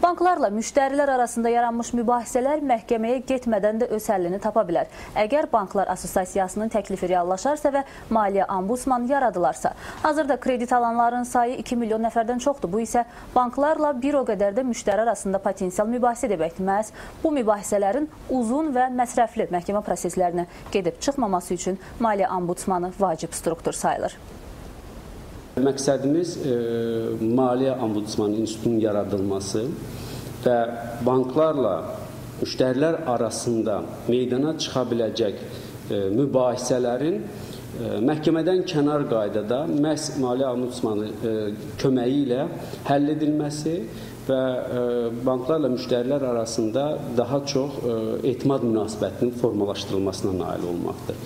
Banklarla müştərilər arasında yaranmış mübahisələr məhkəməyə getmədən də öz həllini tapa bilər. Əgər Banklar Assosiasiyasının təklifi reallaşarsa və Maliyyə Ombudsmanı yaradılarsa. Hazırda kredit alanların sayı 2 milyon nəfərdən çoxdur. Bu isə banklarla bir o qədər də müştəri arasında potensial mübahisə deməkdir. Məhz bu mübahisələrin uzun və məsrəfli məhkəmə proseslərinə gedib çıxmaması üçün Maliyyə Ombudsmanı vacib struktur sayılır. Məqsədimiz Maliyyə Ombudsmanı institutunun yaradılması və banklarla müştərilər arasında meydana çıxa biləcək mübahisələrin məhkəmədən kənar qaydada məhz Maliyyə Ombudsmanı köməyi ilə həll edilməsi və banklarla müştərilər arasında daha çox etimad münasibətinin formalaşdırılmasına nail olmaqdır.